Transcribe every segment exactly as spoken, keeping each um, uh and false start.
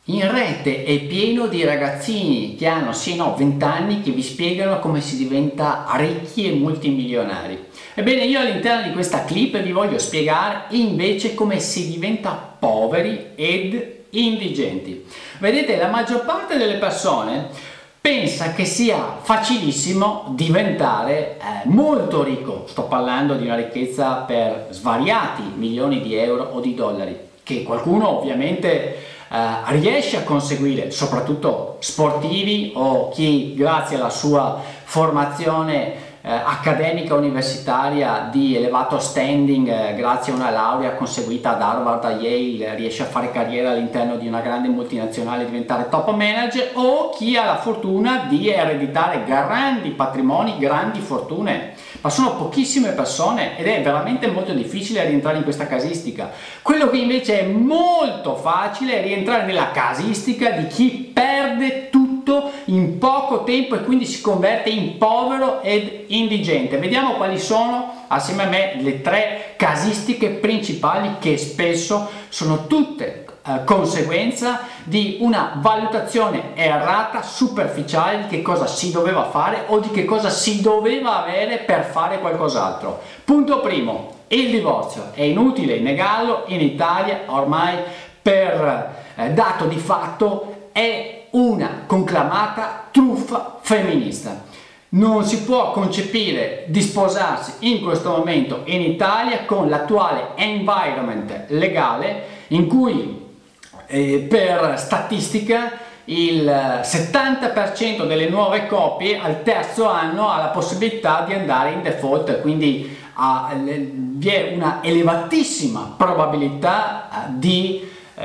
In rete è pieno di ragazzini che hanno sì no venti anni che vi spiegano come si diventa ricchi e multimilionari. Ebbene, io all'interno di questa clip vi voglio spiegare invece come si diventa poveri ed indigenti. Vedete, la maggior parte delle persone pensa che sia facilissimo diventare eh, molto ricco. Sto parlando di una ricchezza per svariati milioni di euro o di dollari, che qualcuno ovviamente Uh, riesce a conseguire, soprattutto sportivi o chi grazie alla sua formazione uh, accademica universitaria di elevato standing, uh, grazie a una laurea conseguita ad Harvard, a Yale, riesce a fare carriera all'interno di una grande multinazionale e diventare top manager, o chi ha la fortuna di ereditare grandi patrimoni, grandi fortune. Ma sono pochissime persone ed è veramente molto difficile rientrare in questa casistica. Quello che invece è molto facile è rientrare nella casistica di chi perde tutto in poco tempo e quindi si converte in povero ed indigente. Vediamo quali sono assieme a me le tre casistiche principali che spesso sono tutte eh, conseguenza di una valutazione errata, superficiale di che cosa si doveva fare o di che cosa si doveva avere per fare qualcos'altro. Punto primo, il divorzio. È inutile negarlo, in Italia ormai per eh, dato di fatto è una conclamata truffa femminista. Non si può concepire di sposarsi in questo momento in Italia con l'attuale environment legale in cui eh, per statistica il settanta per cento delle nuove coppie al terzo anno ha la possibilità di andare in default, quindi ha, vi è una elevatissima probabilità di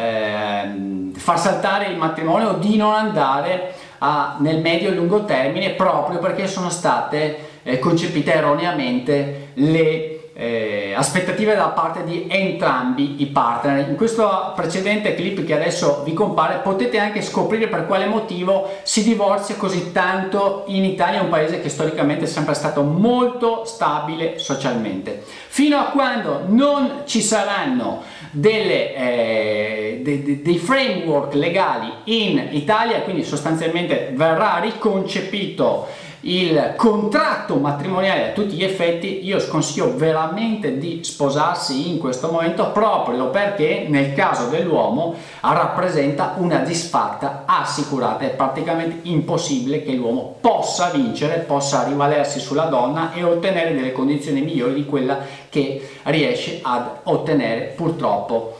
eh, far saltare il matrimonio o di non andare a, nel medio e lungo termine, proprio perché sono state eh, concepite erroneamente le Eh, aspettative da parte di entrambi i partner. In questo precedente clip che adesso vi compare potete anche scoprire per quale motivo si divorzia così tanto in Italia, un paese che storicamente è sempre stato molto stabile socialmente. Fino a quando non ci saranno delle, eh, de, de, dei framework legali in Italia, quindi sostanzialmente verrà riconcepito il contratto matrimoniale a tutti gli effetti, io sconsiglio veramente di sposarsi in questo momento, proprio perché nel caso dell'uomo rappresenta una disfatta assicurata. È praticamente impossibile che l'uomo possa vincere, possa rivalersi sulla donna e ottenere delle condizioni migliori di quella che riesce ad ottenere purtroppo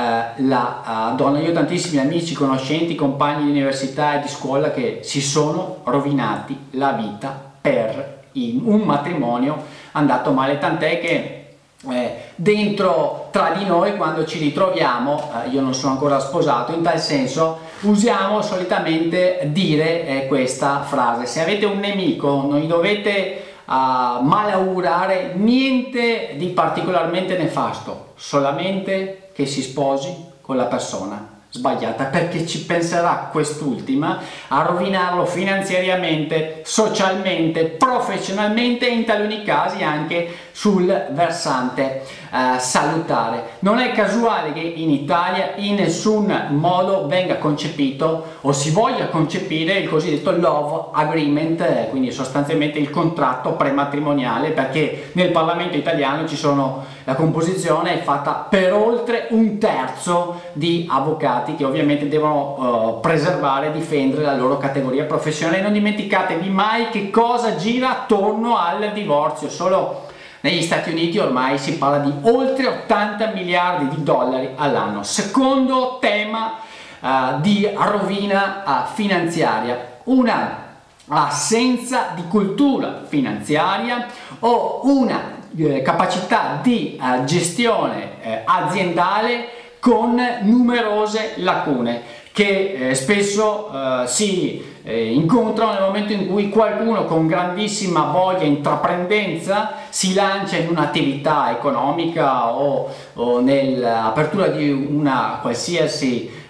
la uh, donna. Io ho tantissimi amici, conoscenti, compagni di università e di scuola che si sono rovinati la vita per il, un matrimonio andato male, tant'è che eh, dentro tra di noi, quando ci ritroviamo, eh, io non sono ancora sposato, in tal senso usiamo solitamente dire eh, questa frase: se avete un nemico non gli dovete uh, malaugurare niente di particolarmente nefasto, solamente che si sposi con la persona sbagliata, perché ci penserà quest'ultima a rovinarlo finanziariamente, socialmente, professionalmente e in taluni casi anche sul versante eh, salutare. Non è casuale che in Italia in nessun modo venga concepito o si voglia concepire il cosiddetto love agreement, eh, quindi sostanzialmente il contratto prematrimoniale, perché nel Parlamento italiano ci sono, la composizione è fatta per oltre un terzo di avvocati che ovviamente devono uh, preservare e difendere la loro categoria professionale. Non dimenticatevi mai che cosa gira attorno al divorzio. Solo negli Stati Uniti ormai si parla di oltre ottanta miliardi di dollari all'anno. Secondo tema uh, di rovina uh, finanziaria, una assenza di cultura finanziaria o una eh, capacità di uh, gestione eh, aziendale con numerose lacune che eh, spesso eh, si eh, incontrano nel momento in cui qualcuno con grandissima voglia, intraprendenza, si lancia in un'attività economica o, o nell'apertura di una qualsiasi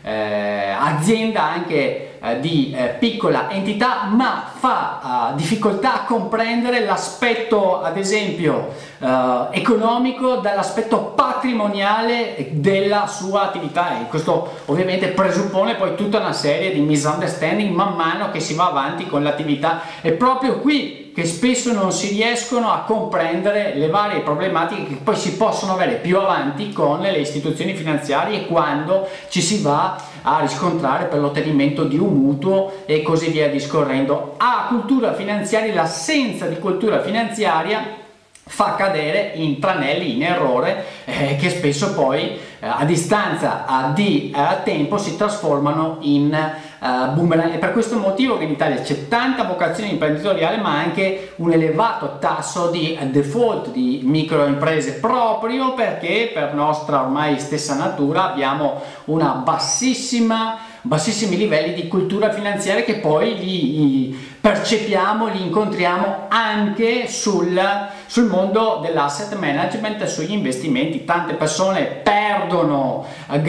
eh, azienda anche eh, di eh, piccola entità, ma fa eh, difficoltà a comprendere l'aspetto, ad esempio, eh, economico dall'aspetto patrimoniale della sua attività, e questo ovviamente presuppone poi tutta una serie di misunderstanding man mano che si va avanti con l'attività. È proprio qui che spesso non si riescono a comprendere le varie problematiche che poi si possono avere più avanti con le istituzioni finanziarie, quando ci si va a riscontrare per l'ottenimento di un mutuo e così via discorrendo. A cultura finanziaria, l'assenza di cultura finanziaria fa cadere in tranelli, in errore, eh, che spesso poi eh, a distanza uh, di uh, tempo si trasformano in uh, boomerang. È per questo motivo che in Italia c'è tanta vocazione imprenditoriale, ma anche un elevato tasso di default di microimprese, proprio perché per nostra ormai stessa natura abbiamo una bassissima bassissimi livelli di cultura finanziaria, che poi li percepiamo, li incontriamo anche sul, sul mondo dell'asset management e sugli investimenti. Tante persone perdono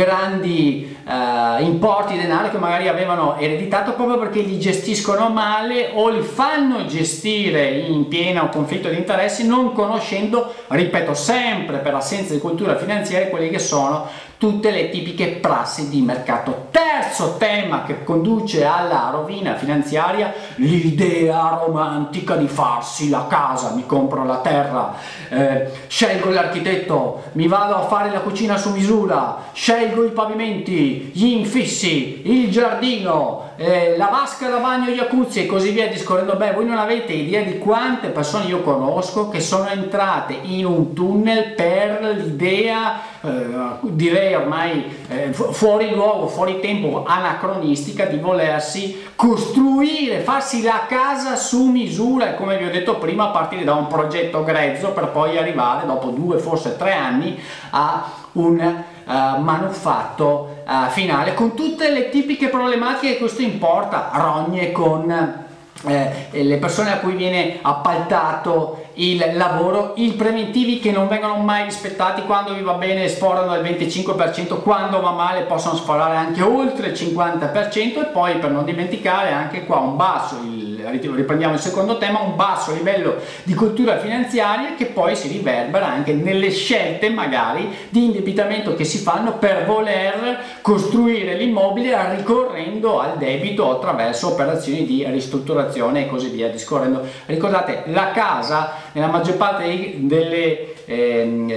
grandi eh, importi di denaro che magari avevano ereditato proprio perché li gestiscono male o li fanno gestire in pieno conflitto di interessi, non conoscendo, ripeto sempre per assenza di cultura finanziaria, quelli che sono tutte le tipiche prassi di mercato. Terzo tema che conduce alla rovina finanziaria: l'idea romantica di farsi la casa. Mi compro la terra, eh, scelgo l'architetto, mi vado a fare la cucina su misura, scelgo i pavimenti, gli infissi, il giardino, eh, la vasca da bagno, jacuzzi e così via discorrendo. Beh, voi non avete idea di quante persone io conosco che sono entrate in un tunnel per l'idea, eh, direi ormai eh, fuori luogo, fuori tempo, anacronistica, di volersi costruire, farsi la casa su misura, e come vi ho detto prima, a partire da un progetto grezzo per poi arrivare dopo due, forse tre anni, a un uh, manufatto uh, finale, con tutte le tipiche problematiche che questo importa: rogne con eh, le persone a cui viene appaltato il lavoro, i preventivi che non vengono mai rispettati. Quando vi va bene sforano il venticinque per cento, quando va male possono sforare anche oltre il cinquanta per cento. E poi, per non dimenticare, anche qua un basso, il, riprendiamo il secondo tema, un basso livello di cultura finanziaria, che poi si riverbera anche nelle scelte magari di indebitamento che si fanno per voler costruire l'immobile ricorrendo al debito attraverso operazioni di ristrutturazione e così via discorrendo. Ricordate, la casa nella maggior parte delle eh,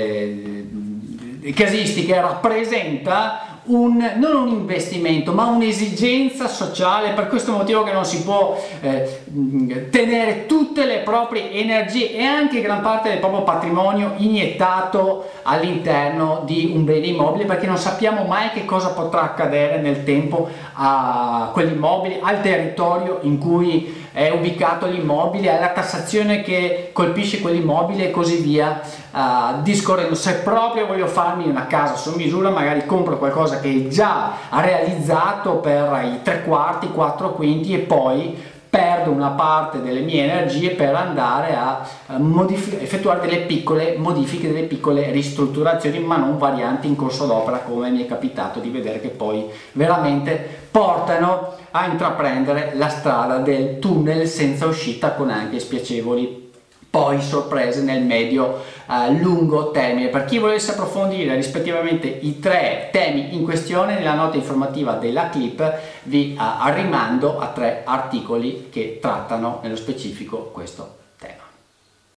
eh, casistiche rappresenta un, non un investimento ma un'esigenza sociale. Per questo motivo che non si può eh, tenere tutte le proprie energie e anche gran parte del proprio patrimonio iniettato all'interno di un bene immobile, perché non sappiamo mai che cosa potrà accadere nel tempo a quell'immobile, al territorio in cui è ubicato l'immobile, alla tassazione che colpisce quell'immobile e così via uh, discorrendo. Se proprio voglio farmi una casa su misura, magari compro qualcosa che è già realizzato per i tre quarti, quattro quinti, e poi perdo una parte delle mie energie per andare a effettuare delle piccole modifiche, delle piccole ristrutturazioni, ma non varianti in corso d'opera, come mi è capitato di vedere, che poi veramente portano a intraprendere la strada del tunnel senza uscita, con anche spiacevoli poi sorprese nel medio uh, lungo termine. Per chi volesse approfondire rispettivamente i tre temi in questione, nella nota informativa della clip vi uh, rimando a tre articoli che trattano nello specifico questo